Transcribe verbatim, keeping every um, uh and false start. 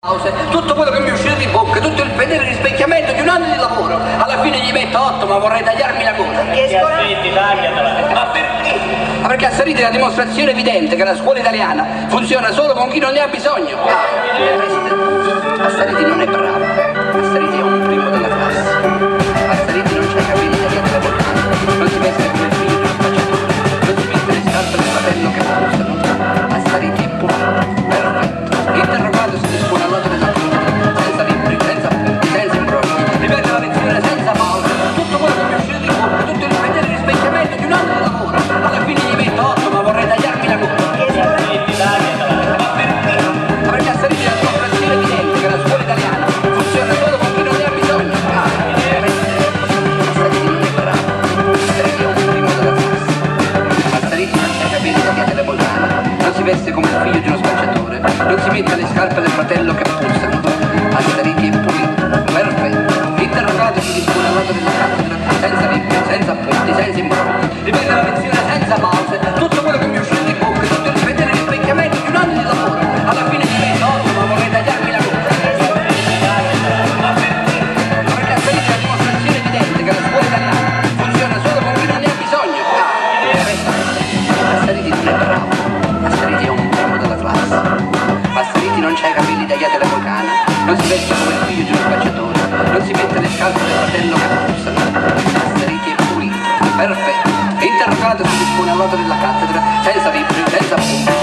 Tutto quello che mi uscite di bocca, tutto il fedele rispecchiamento di un anno di lavoro, alla fine gli metto otto, ma vorrei tagliarmi la coda. Che aspetti, tagliatela. Ma perché? Ma perché a Sariti è la dimostrazione evidente che la scuola italiana funziona solo con chi non ne ha bisogno. Ah, a Sariti non è bravo, a Sariti è un primo della classe. A Sariti non c'è capelli tagliati da volcano, non si veste come il figlio di uno spacciatore, non si mette le scarpe del fratello che puzzano. A Sariti è pulito, perfetto. Interrogato si dispone all'otto della classe, senza libri, senza appunti, senza imbrogli, ripete la lezione senza pause, tutto quello che mi uscite di bocca, tutto il fedele rispecchiamento di un anno di lavoro, alla fine gli metto otto, ma vorrei tagliarmi la coda. Che aspetti, tagliatela. Ma perché? Ma perché a Sariti è la dimostrazione evidente che la scuola italiana funziona solo con chi non ne ha bisogno. Ah, a Sariti non è bravo, a Sariti è un primo della classe, a Sariti non c'è capelli tagliati da volcano, non si veste come il figlio di uno spacciatore, non si mette le scarpe del fratello che puzzano. A Sariti è pulito, perfetto. Interrogato si dispone all'atto della cattedra, senza libri, senza appunti, senza imbrogli, ripete la lezione senza pause, tutto quello che mi uscite di bocca, tutto il fedele rispecchiamento di un anno di lavoro, alla fine gli metto otto, ma vorrei tagliarmi la coda. Ma perché? Ma perché a Sariti è la dimostrazione evidente che la scuola italiana funziona solo con chi non ne ha bisogno. Ah, a Sariti non è bravo, a Sariti è un primo della classe, a Sariti non c'ha i capelli tagliati da vocana, non si veste come il figlio di uno spacciatore, non si mette le scarpe del fratello che puzzano. A Sariti è pulito, perfetto. Interrogato si dispone all'otto della cattedra, senza libri, senza appunti,